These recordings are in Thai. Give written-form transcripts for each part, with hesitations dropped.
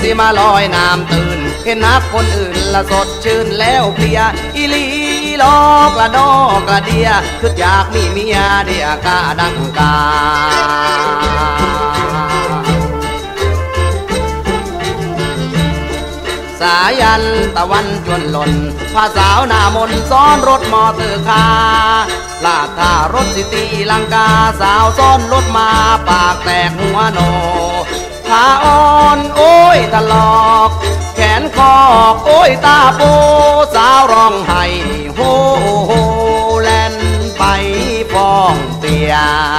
สิมาลอยน้ำตื่นเห็นนักคนอื่นละสดชื่นแล้วเพลียอีลีลอกละดอกละเดียคืออยากมีเมียเดียกาดังกาสายันตะวันจวนหล่นพาสาวหน้ามนซ้อนรถมอเตอร์คาร์ลาดท่ารถสิตีลังกาสาวซ้อนรถมาปากแตกหัวโนขาอ่อนโอ้ยทะลอกแขนคอกโอ้ยตาโปสาวร้องไห้โฮโฮแลนไปฟ้องเตีย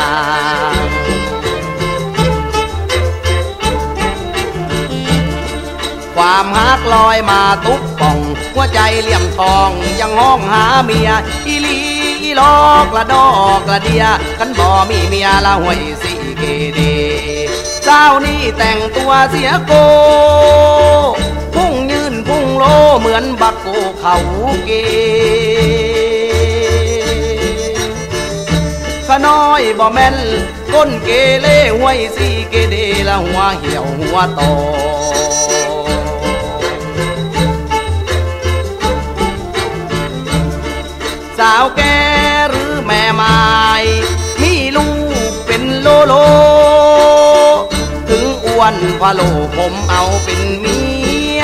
ความฮักลอยมาตุกป่องหัวใจเหลี่ยมทองยังห้องหาเมียอีลีอีลอกละดอกละเดียกันบ่มีเมียละห่วยสิเกเดเจ้านี่แต่งตัวเสียโกพุ่งยืนพุ่งโลเหมือนบักโกเขาเกขน้อยบ่แม่นก้นเกเล่ห่วยสิเกเดละหัวเหี่ยวหัวโตสาวแกหรือแม่ไม้มีลูกเป็นโลโลถึงอ้วนพะโลผมเอาเป็นเมีย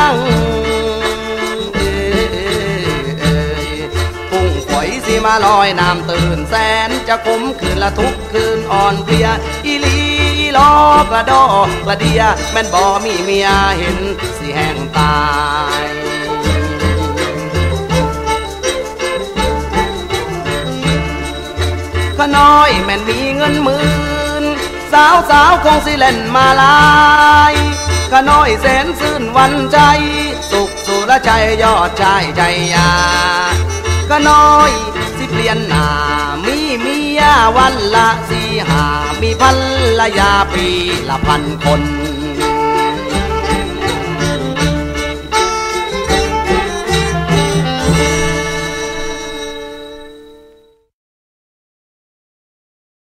พุ่งฝอยสิมาลอยน้ำตื่นแสนจะคมคืนละทุกคืนอ่อนเพลียอีลีลอกละดอกละเดียแม่นบ่มีเมียเห็นสิแห้งตายขน้อยแม่นมีเงินหมื่นสาวคงสิเล่นมาลายขน้อยแสนซื่นวันใจสุขสุรใจยอดชายใจยาขน้อยสิเปลี่ยนหน้ามีเมียวันละ4-5มีภรรยาปีละ1,000 คน